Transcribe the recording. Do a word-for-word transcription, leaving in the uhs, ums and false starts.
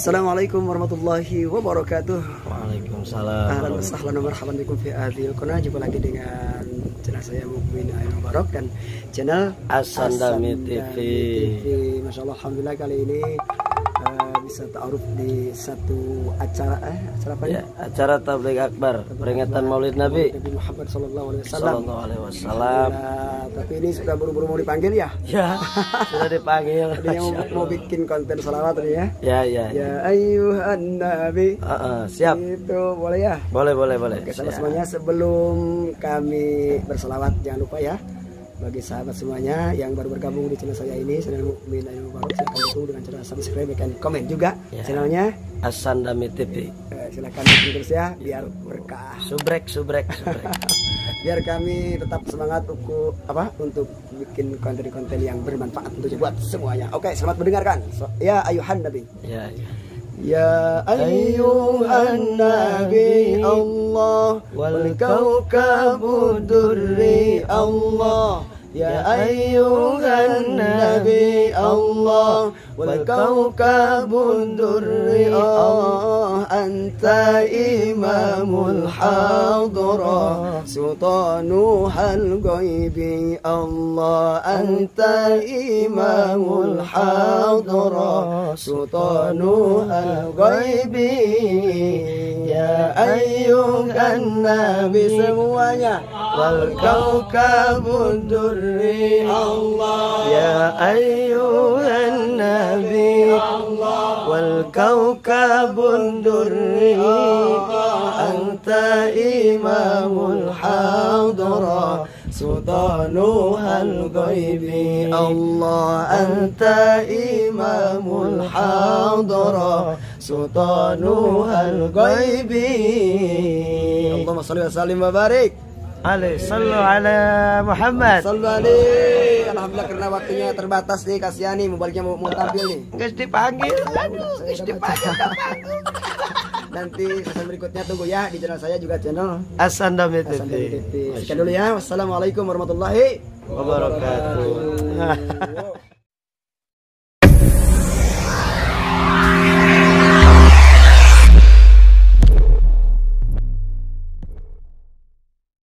Assalamualaikum warahmatullahi wabarakatuh. Waalaikumsalam. Ahlan wa sahlan wa marhaban bikum fi hadhil qanah. Jumpa lagi dengan channel saya Mukmin Ayu Mubarak dan channel As-Sandami T V. Masya Allah, alhamdulillah kali ini uh, bisa ta'aruf di satu acara eh acara apa ya? Acara Tabligh Akbar, peringatan Maulid Nabi Nabi Muhammad sallallahu alaihi wasallam. Sallallahu alaihi wasallam. Tapi ini sudah buru-buru mau dipanggil ya? Ya, sudah dipanggil. Ada yang mau, mau bikin konten salawat tadi ya? Ya, ya. Ya ayyuhan nabi. Uh, uh, siap. Itu boleh ya? Boleh, boleh, boleh. Oke, sahabat semuanya, sebelum kami berselawat jangan lupa ya, bagi sahabat semuanya yang baru bergabung di channel saya ini, channel Mukmin Ayu Mubarak, silakan dukung dengan cara subscribe dan komen juga ya. Channelnya As-Sandami T V. Eh, silakan dukung terus ya biar berkah. Subrek, subrek, subrek. Biar kami tetap semangat untuk apa? Untuk bikin konten-konten yang bermanfaat untuk buat semuanya. Oke, selamat mendengarkan. So, ya ayuhan nabi. Ya, ya. Ya ayyuhan nabi Allah wal kawkabu durri Allah. Ya ayyuhan nabi Allah wal kawkabu durri Allah. Anta imamul hadra sultanuhal ghaibi Allah. Anta imamul hadra sultanuhal ghaibi. Ya ayyuhan nabi semuanya wal kawkabu durri Allah. Ya ayyuhan nabi Allah wal kawkabu durri anta imamul hadra sultanuhal ghaibi Allah. Anta imamul hadra sultanuhal ghaibi. Allahumma shalli wa sallim wa barik Ali, sallu ala Muhammad. Sallu alaihi. Alhamdulillah, karena waktunya terbatas nih, kasihan nih, mubaliknya mau, mau tampil nih. Guys dipanggil, aduh, guys dipanggil. Nanti season berikutnya tunggu ya di channel saya juga, channel As-Sandami T V. Sekian dulu ya. Wassalamualaikum warahmatullahi wabarakatuh.